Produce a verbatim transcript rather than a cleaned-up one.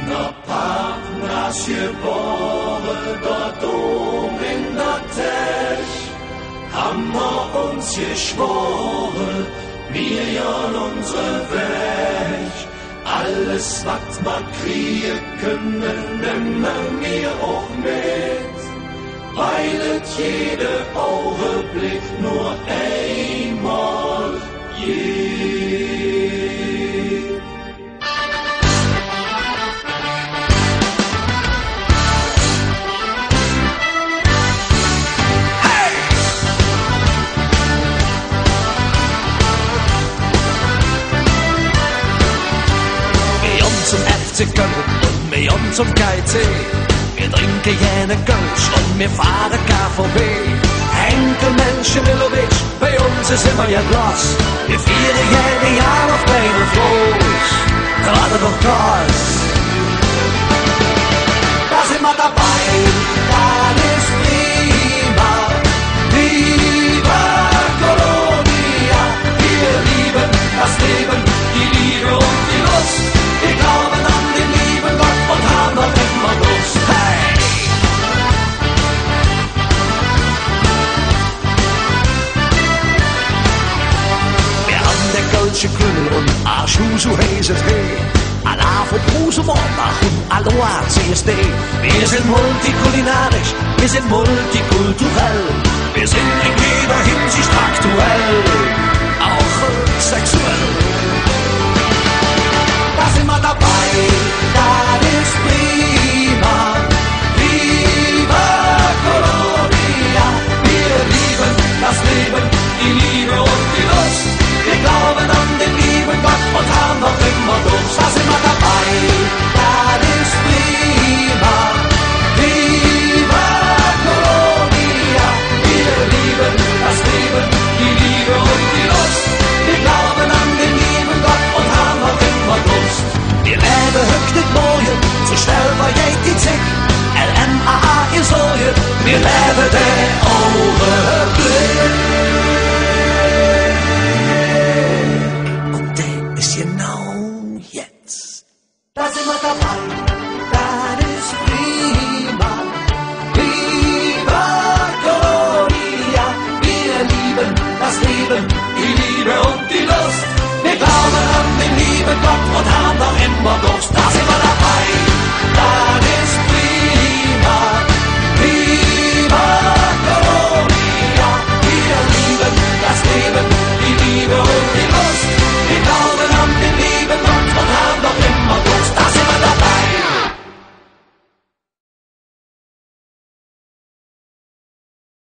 Na Partners geboren, dort oben in der Tech, haben wir uns geschworen, wir jagen unsere Weg. Alles, was wir kriegen können, nehmen wir auch mit, weil es jeder Augenblick nur einmal geht. Zum F C Köln und wir gehen zum K I C. Wir trinken jene Kölsch und wir fahren K V B. Henkel, Menschen, Milovic, bei uns ist immer ja Glas. Wir feiern jede Jahr auf kleinen Floß, gerade noch Gas. Da sind wir dabei, das ist prima. Viva Colonia, wir lieben das Leben, die Liebe und die Lust. Wir glauben an den lieben Gott und haben noch immer Lust. Hey! Wir haben der Kölsche Klüngel und Arschhu, so heißt es hey. Allah von Bruse Montag und Aloha C S D. Wir sind multikulinarisch, wir sind multikulturell. Wir sind in jeder Hinsicht aktuell, auch sexuell. Da sind wir dabei, das ist prima. Viva Colonia, wir lieben das Leben, die Liebe und die Lust. Wir glauben an den lieben Gott und haben noch immer Lust. Da sind wir dabei, das ist prima. Viva Colonia, wir lieben das Leben, die Liebe und die Lust. Wir glauben an den lieben Gott und haben noch immer Lust. Wir leben heute Morgen, so schnell war die Zick. L M A A ist Oje, wir leben den Augenblick. Und der ist genau jetzt. Da sind wir dabei, das ist prima. Viva Colonia, wir lieben das Leben, die Liebe und die Lust. Wir glauben an den lieben Gott und haben noch immer Durst. Da sind wir